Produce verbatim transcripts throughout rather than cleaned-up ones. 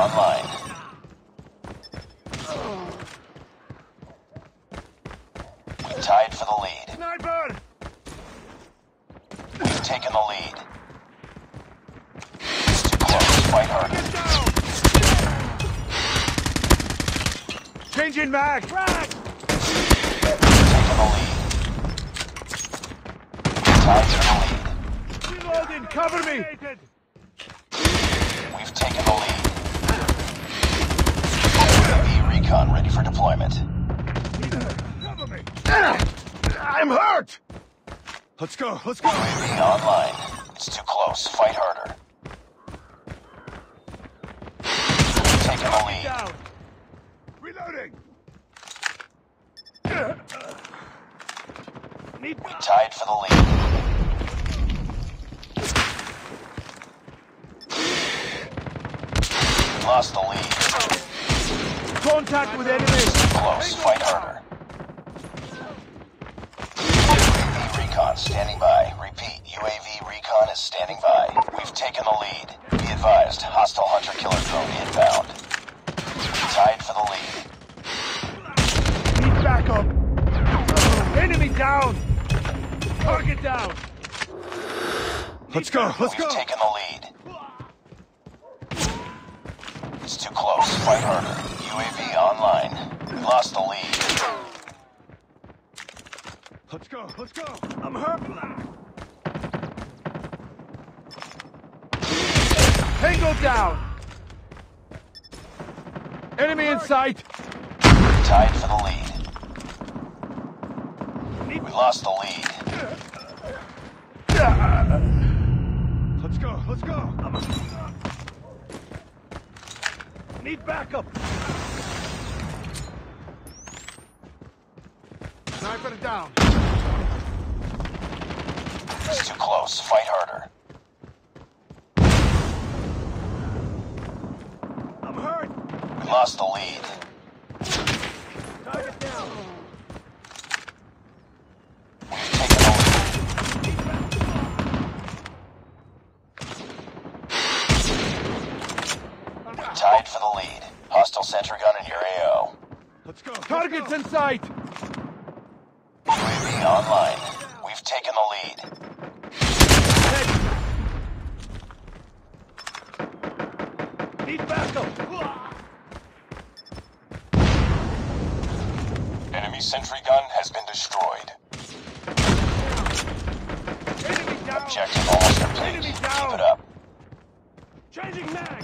online. We tied for the lead. Sniper! We've taken the lead. It's too close. Fight harder. Changing mag! Frag! Taking the lead. Tied for the lead. Reloading! Cover me! We've taken the lead. U A V recon ready for deployment. Cover me! I'm hurt! Let's go, let's go! U A V online. It's too close. Fight harder. We've taken the lead. Down! Reloading! Need We tied for the lead. We lost the lead. contact with enemies! Close. Fight harder. U A V recon standing by. Repeat. U A V recon is standing by. We've taken the lead. Be advised. Hostile hunter-killer drone inbound. Tied for the lead. Need backup! Enemy down! Target down! Let's go, let's We've go! taken the lead. It's too close. Fight harder. U A V online. We lost the lead. Let's go, let's go! I'm hurt! Tango down! Enemy in sight! Tied for the lead. We lost the lead. Let's go, let's go! Need backup! Sniper down! It's too close. Fight harder. I'm hurt! We lost the lead. Target down! We've taken the lead. We tied for the lead. Hostile sentry gun in your A O. Let's go! Target's in sight! U A V online. We've taken the lead. Need backup! Enemy sentry gun has been destroyed. Enemy down! Objective almost complete. Enemy Keep down! it up. Changing mag!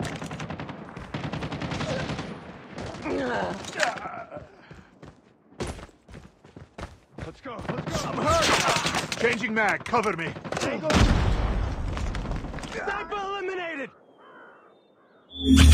Let's go, let's go! I'm hurt! Changing mag, cover me! Sniper eliminated!